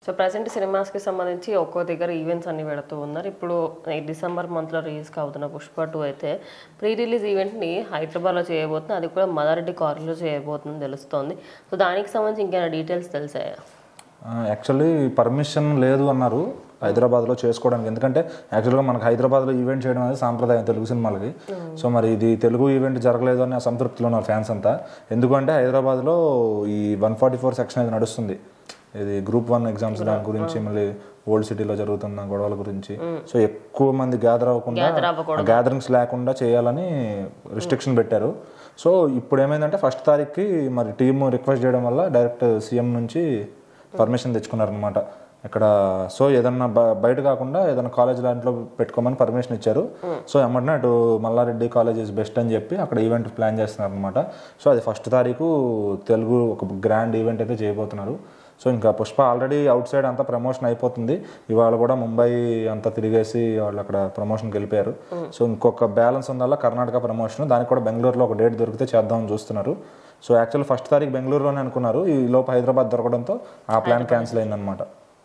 So present సినిమాస్కి సంబంధించి ఒక్కో దగ్గర ఈవెంట్స్ అన్ని పెడుతూ ఉన్నారు. ఇప్పుడు ఈ డిసెంబర్ మంత్లో రిలీజ్ అవుతున్న పుష్ప 2 అయితే ప్రీ రిలీజ్ ఈవెంట్ని హైదరాబాద్లో చేయబోతుంది. అది కూడా మదారెడ్డి కాలనీలో చేయబోతుందని తెలుస్తోంది. సో దానికి సంబంధించి ఇంకేమైనా డీటెయిల్స్ తెలిసాయా? యాక్చువల్లీ పర్మిషన్ లేదు అన్నారు హైదరాబాద్లో చేసుకోవడానికి. ఎందుకంటే యాక్చువల్గా మనకు హైదరాబాద్లో ఈవెంట్ చేయడం అనేది సాంప్రదాయం తెలుగు సినిమాలకి. సో మరి ఇది తెలుగు ఈవెంట్ జరగలేదు అని అసంతృప్తిలో ఉన్నారు ఫ్యాన్స్ అంతా. ఎందుకంటే హైదరాబాద్లో ఈ 144 సెక్షన్ అనేది నడుస్తుంది. ఇది గ్రూప్ 1 ఎగ్జామ్స్ దాని గురించి, మళ్ళీ ఓల్డ్ సిటీలో జరుగుతున్న గొడవల గురించి. సో ఎక్కువ మంది గ్యాదర్ అవ్వకుండా, గ్యాదరింగ్స్ లేకుండా చేయాలని రిస్ట్రిక్షన్ పెట్టారు. సో ఇప్పుడు ఏమైందంటే 1st తారీఖుకి మరి టీమ్ రిక్వెస్ట్ చేయడం వల్ల డైరెక్ట్ సీఎం నుంచి పర్మిషన్ తెచ్చుకున్నారనమాట. ఇక్కడ సో ఏదన్నా బయట కాకుండా ఏదైనా కాలేజ్ దాంట్లో పెట్టుకోమని పర్మిషన్ ఇచ్చారు. సో ఎమ్మటనే అటు మల్లారెడ్డి కాలేజ్ ఇస్ బెస్ట్ అని చెప్పి అక్కడ ఈవెంట్ ప్లాన్ చేస్తున్నారు అనమాట. సో అది 1st తారీఖు తెలుగు ఒక గ్రాండ్ ఈవెంట్ అయితే చేయబోతున్నారు. సో ఇంకా పుష్ప ఆల్రెడీ అవుట్ సైడ్ అంతా ప్రమోషన్ అయిపోతుంది. ఇవాళ కూడా ముంబై అంతా తిరిగేసి వాళ్ళు అక్కడ ప్రమోషన్కి వెళ్ళిపోయారు. సో ఇంకొక బ్యాలెన్స్ ఉందల్లా కర్ణాటక ప్రమోషన్, దానికి కూడా బెంగళూరులో ఒక డేట్ దొరికితే చేద్దామని చూస్తున్నారు. సో యాక్చువల్లీ 1st తారీఖు బెంగళూరులోనే అనుకున్నారు. ఈ లోపు హైదరాబాద్ దొరకడంతో ఆ ప్లాన్ క్యాన్సిల్ అయిందనమాట.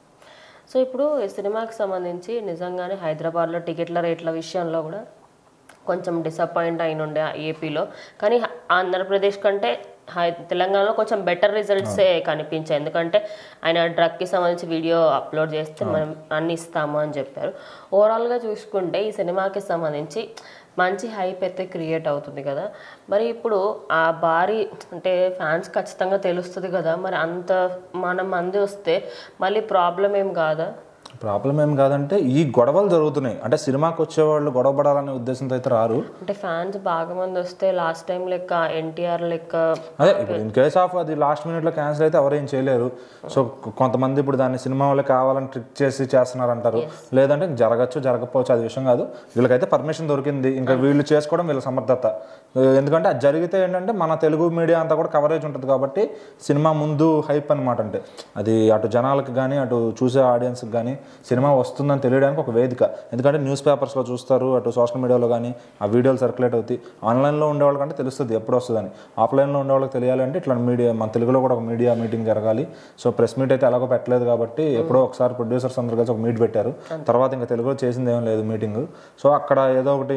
సో ఇప్పుడు ఈ సినిమాకి సంబంధించి నిజంగానే హైదరాబాద్లో టికెట్ల రేట్ల విషయంలో కూడా కొంచెం డిసప్పాయింట్ అయినుండే ఏపీలో, కానీ ఆంధ్రప్రదేశ్ కంటే తెలంగాణలో కొంచెం బెటర్ రిజల్ట్సే కనిపించాయి. ఎందుకంటే ఆయన డ్రగ్కి సంబంధించి వీడియో అప్లోడ్ చేస్తే మనం అన్ని ఇస్తాము అని చెప్పారు. ఓవరాల్గా చూసుకుంటే ఈ సినిమాకి సంబంధించి మంచి హైప్ అయితే క్రియేట్ అవుతుంది కదా. మరి ఇప్పుడు ఆ భారీ అంటే ఫ్యాన్స్ ఖచ్చితంగా తెలుస్తుంది కదా, మరి అంత మంది వస్తే మళ్ళీ ప్రాబ్లం ఏం కాదా? ప్రాబ్లం ఏం కాదంటే ఈ గొడవలు జరుగుతున్నాయి. అంటే సినిమాకి వచ్చేవాళ్ళు గొడవ పడాలనే ఉద్దేశంతో అయితే రారు. అంటే ఫ్యాన్స్ బాగా మంది వస్తే లాస్ట్ టైం లెక్క ఎన్టీఆర్ లెక్క అదే ఇప్పుడు ఇన్ కేస్ ఆఫ్ అది లాస్ట్ మినిట్లో క్యాన్సిల్ అయితే ఎవరేం చేయలేరు. సో కొంతమంది ఇప్పుడు దాన్ని సినిమా వాళ్ళకి కావాలని ట్రిక్ చేసి చేస్తున్నారు అంటారు. లేదంటే జరగచ్చు జరగకపోవచ్చు, అది విషయం కాదు. వీళ్ళకైతే పర్మిషన్ దొరికింది, ఇంకా వీళ్ళు చేసుకోవడం వీళ్ళ సమర్థత. ఎందుకంటే అది జరిగితే ఏంటంటే మన తెలుగు మీడియా అంతా కూడా కవరేజ్ ఉంటుంది కాబట్టి సినిమా ముందు హైప్ అనమాట. అంటే అది అటు జనాలకు కానీ అటు చూసే ఆడియన్స్కి కానీ సినిమా వస్తుందని తెలియడానికి ఒక వేదిక. ఎందుకంటే న్యూస్ పేపర్స్లో చూస్తారు, అటు సోషల్ మీడియాలో కానీ ఆ వీడియోలు సర్క్యులేట్ అవుతాయి. ఆన్లైన్లో ఉండేవాళ్ళకంటే తెలుస్తుంది ఎప్పుడు వస్తుందని. ఆఫ్లైన్లో ఉండేవాళ్ళకి తెలియాలంటే ఇట్లా మీడియా, మన తెలుగులో కూడా ఒక మీడియా మీటింగ్ జరగాలి. సో ప్రెస్ మీట్ అయితే ఎలాగో పెట్టలేదు కాబట్టి ఎప్పుడో ఒకసారి ప్రొడ్యూసర్స్ అందరూ కలిసి ఒక మీట్ పెట్టారు. తర్వాత ఇంకా తెలుగులో చేసింది ఏం లేదు మీటింగ్. సో అక్కడ ఏదో ఒకటి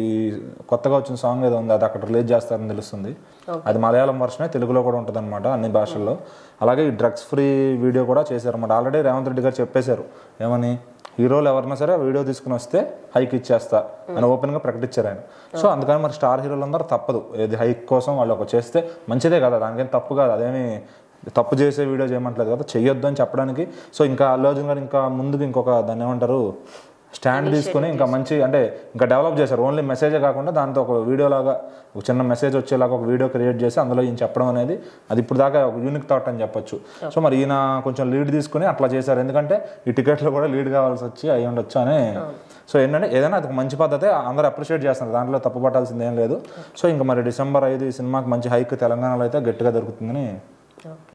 కొత్తగా వచ్చిన సాంగ్ ఏదో ఉంది, అది అక్కడ రిలీజ్ చేస్తారని తెలుస్తుంది. అది మలయాళం వర్షనే, తెలుగులో కూడా ఉంటుంది అనమాట అన్ని భాషల్లో. అలాగే ఈ డ్రగ్స్ ఫ్రీ వీడియో కూడా చేశారన్నమాట. ఆల్రెడీ రేవంత్ రెడ్డి గారు చెప్పేశారు, ఏమని హీరోలు ఎవరైనా సరే వీడియో తీసుకుని వస్తే హైక్ ఇచ్చేస్తా అని ఓపెన్గా ప్రకటించారు ఆయన. సో అందుకని మరి స్టార్ హీరోలు అందరూ తప్పదు, ఏది హైక్ కోసం వాళ్ళు ఒక చేస్తే మంచిదే కదా, దానికేం తప్పు కాదు. అదేమి తప్పు చేసే వీడియో చేయమంటలేదు కదా, చెయ్యొద్దు అని చెప్పడానికి. సో ఇంకా అల్లు అర్జున్ గారు ఇంకా ముందుకు ఇంకొక దాన్ని ఏమంటారు స్టాండ్ తీసుకుని ఇంకా మంచి అంటే ఇంకా డెవలప్ చేశారు. ఓన్లీ మెసేజే కాకుండా దాంతో ఒక వీడియో లాగా ఒక చిన్న మెసేజ్ వచ్చేలాగా ఒక వీడియో క్రియేట్ చేసి అందులో ఈయన చెప్పడం అనేది అది ఇప్పుడు దాకా ఒక యూనిక్ థాట్ అని చెప్పొచ్చు. సో మరి ఈయన కొంచెం లీడ్ తీసుకుని అట్లా చేశారు. ఎందుకంటే ఈ టికెట్లో కూడా లీడ్ కావాల్సి వచ్చి అయ్యి ఉండొచ్చు అని. సో ఏంటంటే ఏదైనా అది ఒక మంచి పద్ధతే, అందరూ అప్రిషియేట్ చేస్తున్నారు, దాంట్లో తప్పు పట్టాల్సింది ఏం లేదు. సో ఇంకా మరి డిసెంబర్ 5 ఈ సినిమాకి మంచి హైక్ తెలంగాణలో అయితే గట్టిగా దొరుకుతుందని